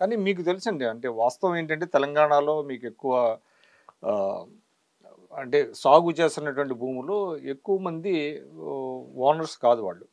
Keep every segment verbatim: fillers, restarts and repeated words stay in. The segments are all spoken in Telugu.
కానీ మీకు తెలుసండి, అంటే వాస్తవం ఏంటంటే తెలంగాణలో మీకు ఎక్కువ అంటే సాగు చేస్తున్నటువంటి భూములు ఎక్కువ మంది ఓనర్స్ కాదు, వాళ్ళు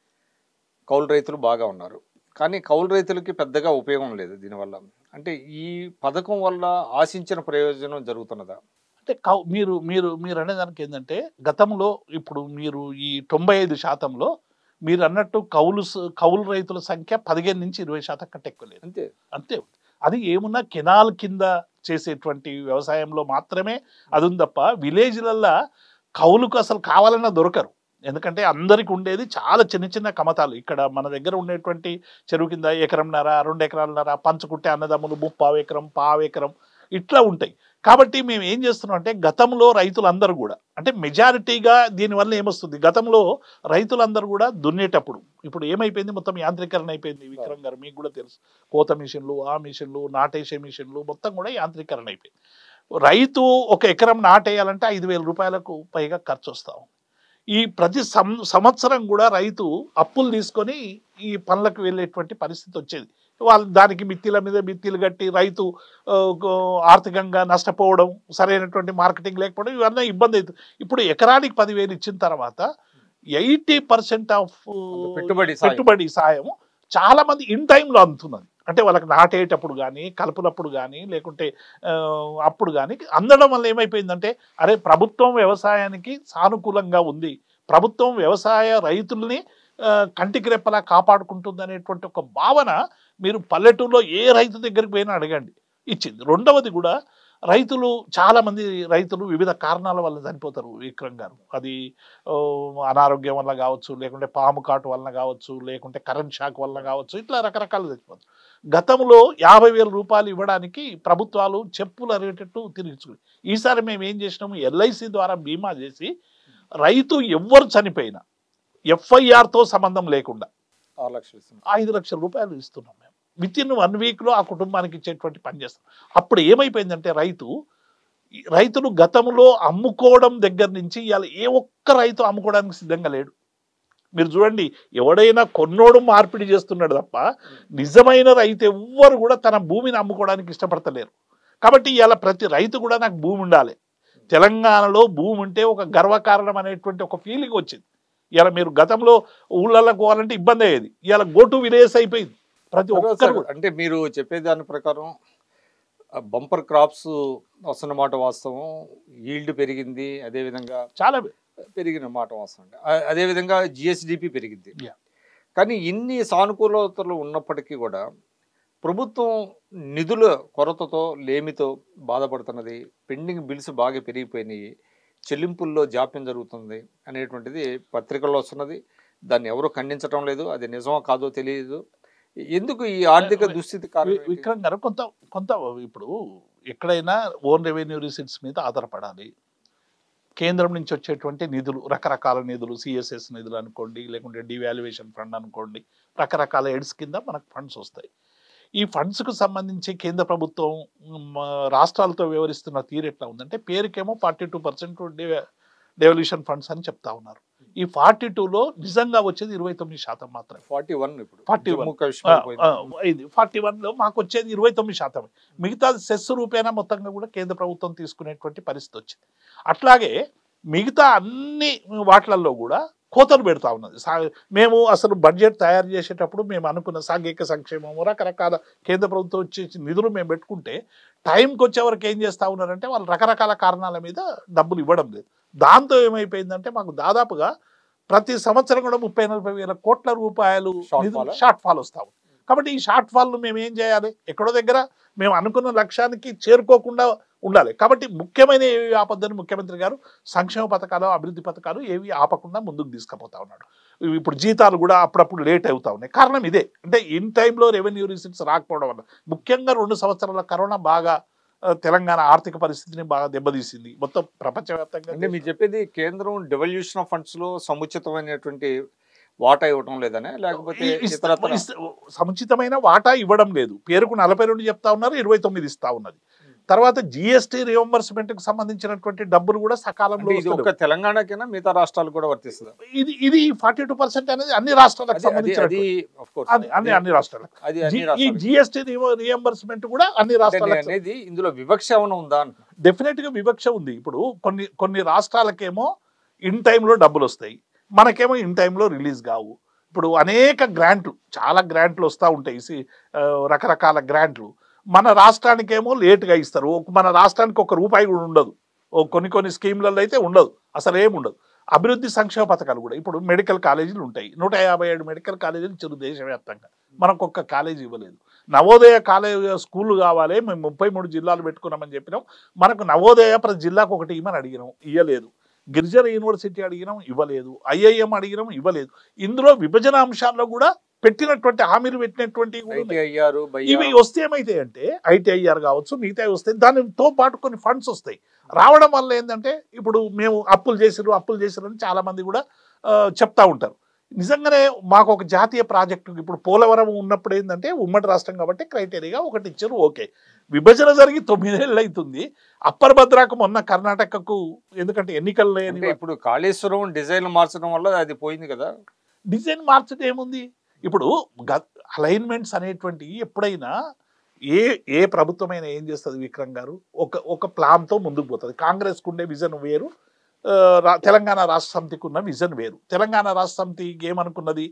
కౌలు రైతులు బాగా ఉన్నారు. కానీ కౌలు రైతులకి పెద్దగా ఉపయోగం లేదు దీనివల్ల. అంటే ఈ పథకం వల్ల ఆశించిన ప్రయోజనం జరుగుతున్నదా? అంటే కౌ మీరు మీరు మీరు అనేదానికి ఏంటంటే గతంలో ఇప్పుడు మీరు ఈ తొంభై ఐదు శాతంలో మీరు అన్నట్టు కౌలు కౌలు రైతుల సంఖ్య పదిహేను నుంచి ఇరవై శాతం కంటే ఎక్కువ లేదు. అంతే అంతే అది ఏమున్నా కెనాల్ కింద చేసేటువంటి వ్యవసాయంలో మాత్రమే అది ఉంది తప్ప విలేజ్లల్లో కౌలుకు అసలు కావాలన్నా దొరకరు. ఎందుకంటే అందరికి ఉండేది చాలా చిన్న చిన్న కమతాలు. ఇక్కడ మన దగ్గర ఉండేటువంటి చెరువు కింద ఎకరంన్నర రెండు ఎకరాలన్నర పంచుకుంటే అన్నదమ్ములు ముప్పావు ఎకరం పావు ఎకరం ఇట్లా ఉంటాయి. కాబట్టి మేము ఏం చేస్తున్నాం అంటే గతంలో రైతులందరూ కూడా అంటే మెజారిటీగా దీనివల్ల ఏమొస్తుంది, గతంలో రైతులందరూ కూడా దున్నేటప్పుడు ఇప్పుడు ఏమైపోయింది, మొత్తం యాంత్రీకరణ అయిపోయింది. విక్రమ్ గారు మీకు కూడా తెలుసు, కోత మిషన్లు ఆ మిషన్లు నాటేసే మిషన్లు మొత్తం కూడా యాంత్రీకరణ అయిపోయింది. రైతు ఒక ఎకరం నాటేయాలంటే ఐదు వేల రూపాయలకు పైగా ఖర్చు వస్తాం. ఈ ప్రతి సంవత్సరం కూడా రైతు అప్పులు తీసుకొని ఈ పనులకు వెళ్ళేటువంటి పరిస్థితి వచ్చేది. వాళ్ళు దానికి మిత్తిల మీద మిత్తిలు కట్టి రైతు ఆర్థికంగా నష్టపోవడం, సరైనటువంటి మార్కెటింగ్ లేకపోవడం, ఇవన్నీ ఇబ్బంది అవుతుంది. ఇప్పుడు ఎకరానికి పదివేలు ఇచ్చిన తర్వాత ఎయిటీ పర్సెంట్ ఆఫ్ పెట్టుబడి పెట్టుబడి సాయం చాలా మంది ఇన్ టైంలో అందుతున్నది. అంటే వాళ్ళకి నాటేటప్పుడు కానీ కలుపునప్పుడు కానీ లేకుంటే అప్పుడు కానీ అందడం వల్ల ఏమైపోయిందంటే అరే ప్రభుత్వం వ్యవసాయానికి సానుకూలంగా ఉంది, ప్రభుత్వం వ్యవసాయ రైతుల్ని కంటికి రెప్పలా కాపాడుకుంటుంది అనేటువంటి ఒక భావన మీరు పల్లెటూరులో ఏ రైతు దగ్గరికి పోయినా అడగండి ఇచ్చింది. రెండవది కూడా రైతులు చాలామంది రైతులు వివిధ కారణాల వల్ల చనిపోతారు విక్రమ్ గారు. అది అనారోగ్యం వల్ల కావచ్చు, లేకుంటే పాము కాటు వలన కావచ్చు, లేకుంటే కరెంట్ షాక్ వలన కావచ్చు, ఇట్లా రకరకాలు చచ్చిపోతారు. గతంలో యాభై వేల రూపాయలు ఇవ్వడానికి ప్రభుత్వాలు చెప్పులు అరిగేటట్టు తిరిగి ఈసారి మేము ఏం చేసినాము, ఎల్ఐసి ద్వారా బీమా చేసి రైతు ఎవ్వరు చనిపోయినా ఎఫ్ఐఆర్తో సంబంధం లేకుండా ఆరు లక్షలు ఐదు లక్షల రూపాయలు ఇస్తున్నాం మేము. విత్ ఇన్ వన్ వీక్లో ఆ కుటుంబానికి ఇచ్చేటువంటి పని చేస్తాం. అప్పుడు ఏమైపోయిందంటే రైతు రైతులు గతంలో అమ్ముకోవడం దగ్గర నుంచి ఇవాళ ఏ ఒక్క రైతు అమ్ముకోవడానికి సిద్ధంగా లేడు. మీరు చూడండి, ఎవడైనా కొన్నోడు మార్పిడి చేస్తున్నాడు తప్ప నిజమైన రైతు ఎవ్వరు కూడా తన భూమిని అమ్ముకోవడానికి ఇష్టపడతలేరు. కాబట్టి ఇవాళ ప్రతి రైతు కూడా నాకు భూమి ఉండాలి, తెలంగాణలో భూమి ఉంటే ఒక గర్వకారణం అనేటువంటి ఒక ఫీలింగ్ వచ్చింది. ఇలా మీరు గతంలో ఊళ్ళల్లో పోవాలంటే ఇబ్బంది అయ్యేది, ఇలా గో టు విలేజ్ అయిపోయింది ప్రతి ఒక్కరు. అంటే మీరు చెప్పే దాని ప్రకారం బంపర్ క్రాప్స్ వస్తున్న మాట వాస్తవం, ఈల్డ్ పెరిగింది, అదేవిధంగా చాలా పెరిగిన మాట వాస్తవం, అదేవిధంగా జిఎస్డిపి పెరిగింది. కానీ ఇన్ని సానుకూలతలు ఉన్నప్పటికీ కూడా ప్రభుత్వం నిధుల కొరతతో లేమితో బాధపడుతున్నది, పెండింగ్ బిల్స్ బాగా పెరిగిపోయినాయి, చెల్లింపుల్లో జాప్యం జరుగుతుంది అనేటువంటిది పత్రికల్లో వస్తున్నది. దాన్ని ఎవరు ఖండించడం లేదు, అది నిజమో కాదో తెలియదు. ఎందుకు ఈ ఆర్థిక దుస్థితి కారణం? విక్రమ్ గారు కొంత కొంత ఇప్పుడు ఎక్కడైనా ఓన్ రెవెన్యూ రిసిట్స్ మీద ఆధారపడాలి. కేంద్రం నుంచి వచ్చేటువంటి నిధులు, రకరకాల నిధులు, సిఎస్ఎస్ నిధులు అనుకోండి, లేకుంటే డివాల్యుయేషన్ ఫండ్ అనుకోండి, రకరకాల ఎడ్స్ కింద మనకు ఫండ్స్ వస్తాయి. ఈ ఫండ్స్కు సంబంధించి కేంద్ర ప్రభుత్వం రాష్ట్రాలతో వ్యవహరిస్తున్న తీరు ఎట్లా ఉందంటే పేరుకేమో forty two percent devolution funds అని చెప్తా ఉన్నారు. ఈ ఫార్టీ టూలో నిజంగా వచ్చేది ఇరవై తొమ్మిది శాతం మాత్రమే. ఫార్టీ వన్ ఇప్పుడు ఫార్టీ వన్ ఫార్టీ వన్లో మాకు వచ్చేది ఇరవై తొమ్మిది శాతమే. మిగతా సెస్ రూపేనా మొత్తంగా కూడా కేంద్ర ప్రభుత్వం తీసుకునేటువంటి పరిస్థితి వచ్చింది. అట్లాగే మిగతా అన్ని వాటిలలో కూడా కోతలు పెడతా ఉన్నది. మేము అసలు బడ్జెట్ తయారు చేసేటప్పుడు మేము అనుకున్న సాంఘిక సంక్షేమం రకరకాల కేంద్ర ప్రభుత్వం వచ్చే నిధులు మేము పెట్టుకుంటే టైంకి వచ్చే వరకు ఏం చేస్తూ ఉన్నారంటే వాళ్ళు రకరకాల కారణాల మీద డబ్బులు ఇవ్వడం లేదు. దాంతో ఏమైపోయిందంటే మాకు దాదాపుగా ప్రతి సంవత్సరం కూడా ముప్పై నలభై వేల కోట్ల రూపాయలు షార్ట్ ఫాల్ వస్తాము. కాబట్టి ఈ షార్ట్ ఫాల్ను మేము ఏం చేయాలి, ఎక్కడో దగ్గర మేము అనుకున్న లక్ష్యానికి చేరుకోకుండా ఉండాలి. కాబట్టి ముఖ్యమైన ఏవి ఆపద్దని ముఖ్యమంత్రి గారు సంక్షేమ పథకాలు అభివృద్ధి పథకాలు ఏవి ఆపకుండా ముందుకు తీసుకుపోతా ఉన్నాడు. ఇప్పుడు జీతాలు కూడా అప్పుడప్పుడు లేట్ అవుతా ఉన్నాయి. కారణం ఇదే, అంటే ఇన్ టైంలో రెవెన్యూ రిసిట్స్ రాకపోవడం వల్ల. ముఖ్యంగా రెండు సంవత్సరాల కరోనా బాగా తెలంగాణ ఆర్థిక పరిస్థితిని బాగా దెబ్బతీసింది మొత్తం ప్రపంచవ్యాప్తంగా. అంటే మీరు చెప్పేది కేంద్రం డెవల్యూషన్ ఆఫ్ ఫండ్స్ లో సముచితమైనటువంటి వాటా ఇవ్వడం లేదనే, లేకపోతే సముచితమైన వాటా ఇవ్వడం లేదు. పేరుకు నలభై రెండు చెప్తా ఉన్నారు, ఇరవై తొమ్మిది ఇస్తా ఉన్నది. తర్వాత జిఎస్టీ రియంబర్స్మెంట్ కి సంబంధించినటువంటి డబ్బులు కూడా సకాలంలో ఇది ఒక తెలంగాణకైనా మిగతా రాష్ట్రాలకు కూడా వర్తిస్తుంది. ఇది ఇది ఫార్టీ టూ పర్సెంట్ అనేది అన్ని రాష్ట్రాలకు సంబంధించి అన్ని అన్ని రాష్ట్రాలకు ఈ జిఎస్టీ రియంబర్స్మెంట్ కూడా అన్ని రాష్ట్రాలకు అనేది ఇందులో వివక్ష ఏమైనా ఉందా? డెఫినెట్ గా వివక్ష ఉంది. ఇప్పుడు కొన్ని కొన్ని రాష్ట్రాలకేమో ఇన్ టైంలో డబ్బులు వస్తాయి, మనకేమో ఇన్ టైంలో రిలీజ్ కావు. ఇప్పుడు అనేక గ్రాంట్లు, చాలా గ్రాంట్లు వస్తూ ఉంటాయి, రకరకాల గ్రాంట్లు. మన రాష్ట్రానికేమో లేటుగా ఇస్తారు, మన రాష్ట్రానికి ఒక రూపాయి కూడా ఉండదు, కొన్ని కొన్ని స్కీమ్లలో అయితే ఉండదు, అసలు ఏమి ఉండదు. అభివృద్ధి సంక్షేమ పథకాలు కూడా ఇప్పుడు మెడికల్ కాలేజీలు ఉంటాయి, నూట యాభై ఏడు మెడికల్ కాలేజీలు ఇచ్చారు దేశవ్యాప్తంగా, మనకు ఒక్క కాలేజీ ఇవ్వలేదు. నవోదయ కాలేజీ స్కూళ్ళు కావాలి, మేము ముప్పై మూడు జిల్లాలు పెట్టుకున్నామని చెప్పినాం, మనకు నవోదయ ప్రతి జిల్లాకు ఒకటి ఇవ్వమని అడిగినాం, ఇవ్వలేదు. గిరిజన యూనివర్సిటీ అడిగినాం, ఇవ్వలేదు. ఐఐఎం అడిగినాం, ఇవ్వలేదు. ఇందులో విభజన అంశాల్లో కూడా పెట్టినటువంటి హామీలు పెట్టినటువంటి ఇవి వస్తే ఏమైతాయి అంటే ఐటీఐఆర్ కావచ్చు, మిగతా వస్తే దానితో పాటు కొన్ని ఫండ్స్ వస్తాయి. రావడం వల్ల ఏంటంటే ఇప్పుడు మేము అప్పులు చేసిరు అప్పులు చేసిరు అని చాలా మంది కూడా చెప్తా ఉంటారు. నిజంగానే మాకు ఒక జాతీయ ప్రాజెక్టు ఇప్పుడు పోలవరం ఉన్నప్పుడు ఏంటంటే ఉమ్మడి రాష్ట్రం కాబట్టి క్రైటీరియా ఒకటి ఇచ్చారు, ఓకే. విభజన జరిగి తొమ్మిదేళ్ళు అవుతుంది. అప్పర్ భద్రాకు మొన్న కర్ణాటకకు ఎందుకంటే ఎన్నికలు లేని ఇప్పుడు కాళేశ్వరం డిజైన్ మార్చడం వల్ల అది పోయింది కదా. డిజైన్ మార్చడం ఏముంది, ఇప్పుడు అలైన్మెంట్స్ అనేటువంటి ఎప్పుడైనా ఏ ఏ ప్రభుత్వమైనా ఏం చేస్తుంది విక్రమ్ గారు, ఒక ఒక ప్లాన్తో ముందుకు పోతుంది. కాంగ్రెస్కు ఉండే విజన్ వేరు, తెలంగాణ రాష్ట్ర సమితికి ఉన్న విజన్ వేరు. తెలంగాణ రాష్ట్ర సమితికి ఏమనుకున్నది,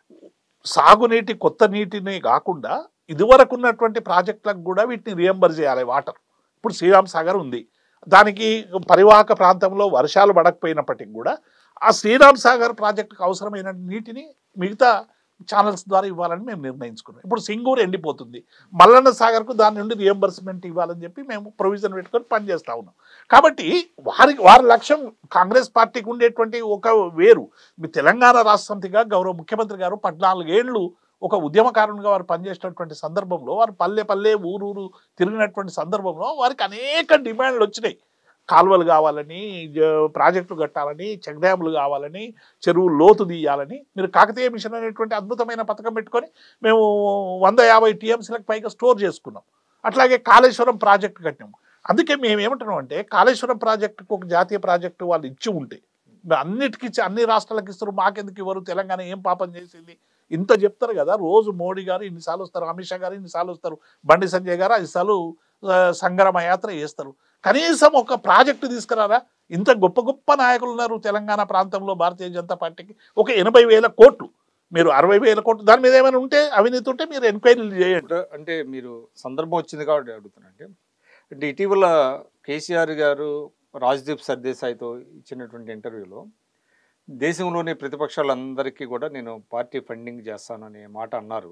సాగునీటి కొత్త నీటిని కాకుండా ఇదివరకు ఉన్నటువంటి ప్రాజెక్టులకు కూడా వీటిని రియంబర్ చేయాలి వాటర్. ఇప్పుడు శ్రీరామ్ సాగర్ ఉంది, దానికి పరివాహక ప్రాంతంలో వర్షాలు పడకపోయినప్పటికీ కూడా ఆ శ్రీరామ్ సాగర్ ప్రాజెక్టుకు అవసరమైన నీటిని మిగతా ఛానల్స్ ద్వారా ఇవ్వాలని మేము నిర్ణయించుకున్నాం. ఇప్పుడు సింగూరు ఎండిపోతుంది, మల్లన్న సాగర్కు దాని నుండి రియంబర్స్మెంట్ ఇవ్వాలని చెప్పి మేము ప్రొవిజన్ పెట్టుకొని పనిచేస్తూ ఉన్నాం. కాబట్టి వారికి వారి లక్ష్యం కాంగ్రెస్ పార్టీకి ఉండేటువంటి ఒక వేరు. మీ తెలంగాణ రాష్ట్ర సమితిగా గౌరవ ముఖ్యమంత్రి గారు పద్నాలుగేళ్లు ఒక ఉద్యమకారునిగా వారు పనిచేసినటువంటి సందర్భంలో, వారు పల్లె పల్లె ఊరూరు తిరిగినటువంటి సందర్భంలో వారికి అనేక డిమాండ్లు వచ్చినాయి. కాలువలు కావాలని, ప్రాజెక్టులు కట్టాలని, చెక్ డ్యాములు కావాలని, చెరువులు లోతు తీయాలని. మీరు కాకతీయ మిషన్ అనేటువంటి అద్భుతమైన పథకం పెట్టుకొని మేము వంద యాభై టీఎంసీలకు పైగా స్టోర్ చేసుకున్నాం. అట్లాగే కాళేశ్వరం ప్రాజెక్టు కట్టినాం. అందుకే మేము ఏమంటున్నాం అంటే కాళేశ్వరం ప్రాజెక్టుకు ఒక జాతీయ ప్రాజెక్టు వాళ్ళు ఇచ్చి ఉంటే అన్నిటికీ అన్ని రాష్ట్రాలకు ఇస్తారు, మాకెందుకు ఇవ్వరు, తెలంగాణ ఏం పాపం చేసింది ఇంత చెప్తారు కదా. రోజు మోడీ గారు ఇన్నిసార్లు వస్తారు, అమిత్ షా గారు ఇన్నిసార్లు వస్తారు, బండి సంజయ్ గారు ఐదుసార్లు సంగ్రామ యాత్ర చేస్తారు. కనీసం ఒక ప్రాజెక్టు తీసుకురారా. ఇంత గొప్ప గొప్ప నాయకులు ఉన్నారు తెలంగాణ ప్రాంతంలో భారతీయ జనతా పార్టీకి. ఒక ఎనభై వేల కోట్లు మీరు అరవై వేల కోట్లు దాని మీద ఏమైనా ఉంటే అవినీతి ఉంటే మీరు ఎంక్వైరీలు చేయండి. అంటే మీరు సందర్భం వచ్చింది కాబట్టి అడుగుతున్నానంటే, అంటే ఇటీవల కేసీఆర్ గారు రాజ్దీప్ సర్దేశాయ్తో ఇచ్చినటువంటి ఇంటర్వ్యూలో దేశంలోని ప్రతిపక్షాలందరికీ కూడా నేను పార్టీ ఫండింగ్ చేస్తాననే మాట అన్నారు.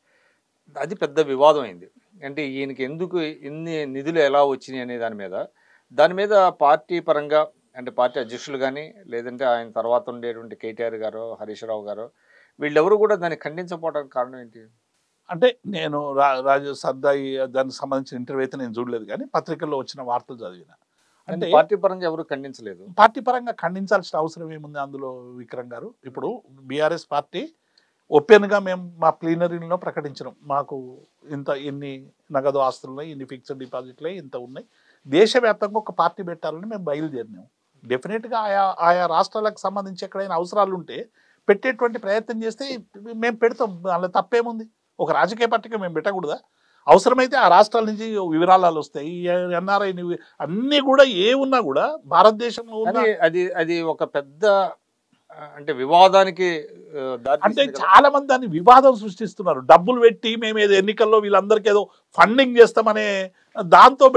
అది పెద్ద వివాదం అయింది. అంటే ఈయనకి ఎందుకు ఇన్ని నిధులు ఎలా వచ్చినాయి అనే దాని మీద దాని మీద పార్టీ పరంగా అంటే పార్టీ అధ్యక్షులు కానీ లేదంటే ఆయన తర్వాత ఉండేటువంటి కేటీఆర్ గారు, హరీష్ రావు గారు వీళ్ళెవరు కూడా దాన్ని ఖండించకపోవడానికి కారణం ఏంటి? అంటే నేను రా రాజు సర్దాయి దానికి సంబంధించిన ఇంటర్వ్యూ అయితే నేను చూడలేదు, కానీ పత్రికల్లో వచ్చిన వార్తలు చదివిన. అంటే పార్టీ పరంగా ఎవరు ఖండించలేదు. పార్టీ పరంగా ఖండించాల్సిన అవసరం ఏముంది అందులో విక్రమ్ గారు? ఇప్పుడు బీఆర్ఎస్ పార్టీ ఓపెన్గా మేము మా ప్లీనరీలో ప్రకటించినాం, మాకు ఇంత ఇన్ని నగదు ఆస్తులు ఉన్నాయి, ఇన్ని ఫిక్స్డ్ డిపాజిట్లు ఇంత ఉన్నాయి, దేశవ్యాప్తంగా ఒక పార్టీ పెట్టాలని మేము బయలుదేరినాం. డెఫినెట్గా ఆయా ఆయా రాష్ట్రాలకు సంబంధించి ఎక్కడైనా అవసరాలు ఉంటే పెట్టేటువంటి ప్రయత్నం చేస్తే మేము పెడతాం, అందులో తప్పేముంది. ఒక రాజకీయ పార్టీకి మేము పెట్టకూడదా? అవసరమైతే ఆ రాష్ట్రాల నుంచి వివరాలు వస్తాయి, ఎన్ఆర్ఐ అన్నీ కూడా ఏ ఉన్నా కూడా భారతదేశంలో అది అది ఒక పెద్ద అంటే వివాదానికి అంటే చాలా మంది దాన్ని వివాదం సృష్టిస్తున్నారు. డబ్బులు పెట్టి మేము ఏదో ఎన్నికల్లో వీళ్ళందరికీ ఏదో ఫండింగ్ చేస్తామనే దాంతో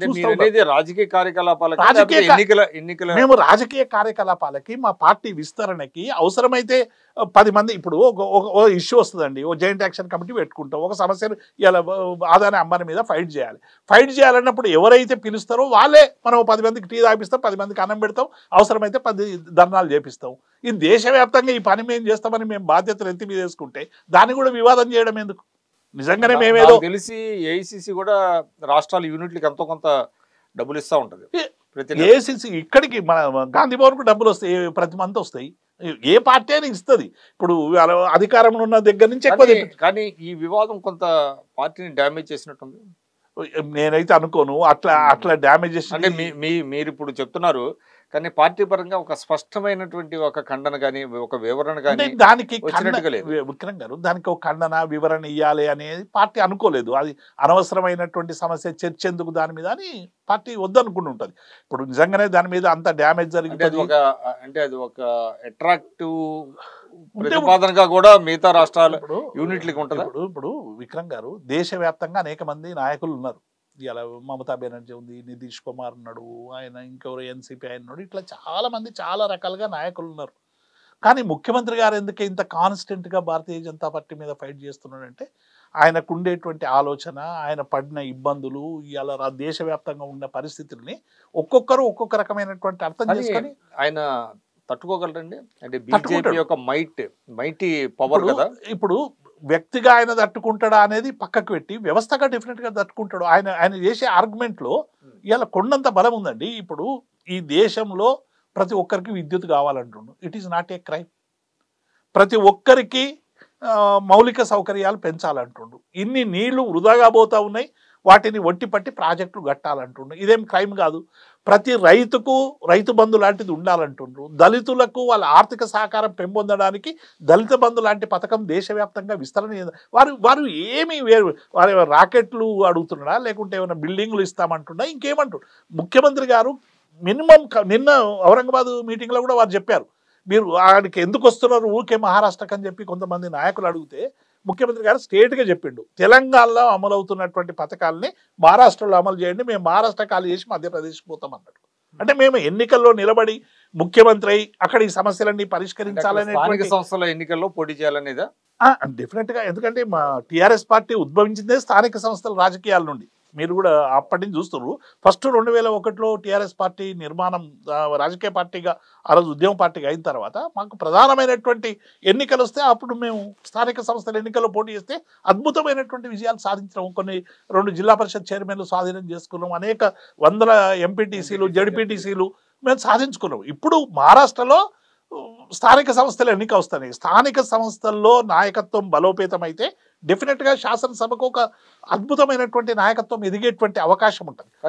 రాజకీయ కార్యకలాపాలకి మేము రాజకీయ కార్యకలాపాలకి మా పార్టీ విస్తరణకి అవసరమైతే పది మంది ఇప్పుడు ఒక ఇష్యూ వస్తుందండి, ఓ జాయింట్ యాక్షన్ కమిటీ పెట్టుకుంటాం, ఒక సమస్యను ఇలా ఆదాని అమ్మాని మీద ఫైట్ చేయాలి. ఫైట్ చేయాలన్నప్పుడు ఎవరైతే పిలుస్తారో వాళ్ళే మనం పది మందికి టీ తాపిస్తాం, పది మందికి అన్నం పెడతాం, అవసరమైతే పది ధర్నాలు చేపిస్తాం. ఇది దేశవ్యాప్తంగా ఈ పని మేము చేస్తామని మేము బాధ్యతలు ఎత్తి మీద వేసుకుంటే దాన్ని కూడా వివాదం చేయడం ఎందుకు? నిజంగానే మేమేదో తెలిసి ఏఐసిసి కూడా రాష్ట్రాల యూనిట్లకి ఎంతో కొంత డబ్బులు ఇస్తూ ఉంటుంది. ఏఐసిసి ఇక్కడికి మన గాంధీ భవన్కు డబ్బులు వస్తాయి, ప్రతి మంత్ వస్తాయి, ఏ పార్టీ అయినా ఇస్తుంది. ఇప్పుడు అధికారంలో ఉన్న దగ్గర నుంచి ఎక్కువ. కానీ ఈ వివాదం కొంత పార్టీని డ్యామేజ్ చేసినట్టుంది. నేనైతే అనుకోను. అట్లా అట్లా డ్యామేజెస్ అంటే మీ మీ మీరు ఇప్పుడు చెప్తున్నారు, కానీ పార్టీ పరంగా ఒక స్పష్టమైనటువంటి ఒక ఖండన కానీ ఒక వివరణ అంటే కానీ దానికి ఖండ వచ్చినట్టుగా లేదు. విక్రమ్ గారు దానికి ఒక ఖండన వివరణ ఇవ్వాలి అనేది పార్టీ అనుకోలేదు. అది అనవసరమైనటువంటి సమస్య, చర్చ ఎందుకు దాని మీద అని పార్టీ వద్దనుకుని ఉంటుంది. ఇప్పుడు నిజంగానే దాని మీద అంత డ్యామేజ్ అంటే అది జరిగింది ఒక అంటే అది ఒక అట్రాక్టివ్ ప్రతిపాదనగా కూడా మిగతా రాష్ట్రాల ఇప్పుడు యూనిట్లకి ఉంటుందా? ఇప్పుడు ఇప్పుడు విక్రమ్ గారు దేశవ్యాప్తంగా అనేక మంది నాయకులు ఉన్నారు. ఇలా మమతా బెనర్జీ ఉంది, నితీష్ కుమార్ ఉన్నాడు, ఆయన ఇంకెవరు ఎన్సీపీ ఆయన ఉన్నాడు, ఇట్లా చాలా మంది చాలా రకాలుగా నాయకులు ఉన్నారు. కానీ ముఖ్యమంత్రి గారు ఎందుకు ఇంత కాన్స్టెంట్గా భారతీయ జనతా పార్టీ మీద ఫైట్ చేస్తున్నాడంటే ఆయనకు ఉండేటువంటి ఆలోచన, ఆయన పడిన ఇబ్బందులు, ఇలా దేశవ్యాప్తంగా ఉన్న పరిస్థితుల్ని ఒక్కొక్కరు ఒక్కొక్క రకమైనటువంటి అర్థం చేసుకొని ఆయన తట్టుకోగలరండి. అంటే బీజేపీ యొక్క మైట్ మైటీ పవర్ కదా. ఇప్పుడు వ్యక్తిగా ఆయన తట్టుకుంటాడా అనేది పక్కకు పెట్టి వ్యవస్థగా డెఫినెట్గా తట్టుకుంటాడు. ఆయన ఆయన చేసే ఆర్గ్యుమెంట్లో ఇలా కొండంత బలం ఉందండి. ఇప్పుడు ఈ దేశంలో ప్రతి ఒక్కరికి విద్యుత్ కావాలంటుండు. It is not a crime. ప్రతి ఒక్కరికి మౌలిక సౌకర్యాలు పెంచాలంటుండు. ఇన్ని నీళ్లు వృధాగా పోతా ఉన్నాయి, వాటిని ఒట్టి పట్టి ప్రాజెక్టులు కట్టాలంటుండ్రు. ఇదేం క్రైమ్ కాదు. ప్రతి రైతుకు రైతు బంధు లాంటిది ఉండాలంటుండ్రు. దళితులకు వాళ్ళ ఆర్థిక సహకారం పెంపొందడానికి దళిత బంధు లాంటి పథకం దేశవ్యాప్తంగా విస్తరణ. వారు వారు ఏమి వేరు వారు రాకెట్లు అడుగుతున్నాడా, లేకుంటే ఏమైనా బిల్డింగ్లు ఇస్తామంటున్నా, ఇంకేమంటుండ్రు. ముఖ్యమంత్రి గారు మినిమం నిన్న ఔరంగాబాద్ మీటింగ్లో కూడా వారు చెప్పారు, మీరు ఆడికి ఎందుకు వస్తున్నారు ఊరికే మహారాష్ట్రకి అని చెప్పి కొంతమంది నాయకులు అడిగితే ముఖ్యమంత్రి గారు స్టేట్గా చెప్పిండు, తెలంగాణలో అమలవుతున్నటువంటి పథకాలని మహారాష్ట్రలో అమలు చేయండి, మేము మహారాష్ట్ర ఖాళీ చేసి మధ్యప్రదేశ్కి పోతాం అన్నట్టు. అంటే మేము ఎన్నికల్లో నిలబడి ముఖ్యమంత్రి అయి అక్కడ ఈ సమస్యలన్నీ పరిష్కరించాలనే స్థానిక సంస్థల ఎన్నికల్లో పోటీ చేయాలనేదా? డెఫినెట్గా. ఎందుకంటే మా టీఆర్ఎస్ పార్టీ ఉద్భవించిందే స్థానిక సంస్థల రాజకీయాల నుండి. మీరు కూడా అప్పటి నుంచి చూస్తున్నారు. ఫస్ట్ రెండు వేల ఒకటిలో టీఆర్ఎస్ పార్టీ నిర్మాణం రాజకీయ పార్టీగా ఆ రోజు ఉద్యమ పార్టీగా అయిన తర్వాత మాకు ప్రధానమైనటువంటి ఎన్నికలు వస్తే అప్పుడు మేము స్థానిక సంస్థల ఎన్నికల్లో పోటీ చేస్తే అద్భుతమైనటువంటి విజయాలు సాధించడం. కొన్ని రెండు జిల్లా పరిషత్ చైర్మన్లు స్వాధీనం చేసుకున్నాం, అనేక వందల ఎంపీటీసీలు జడ్పీటీసీలు మేము సాధించుకున్నాం. ఇప్పుడు మహారాష్ట్రలో స్థానిక సంస్థలు ఎన్నిక వస్తున్నాయి. స్థానిక సంస్థల్లో నాయకత్వం బలోపేతం అయితే డెఫినెట్గా శాసనసభకు ఒక అద్భుతమైనటువంటి నాయకత్వం ఎదిగేటువంటి అవకాశం ఉంటుంది.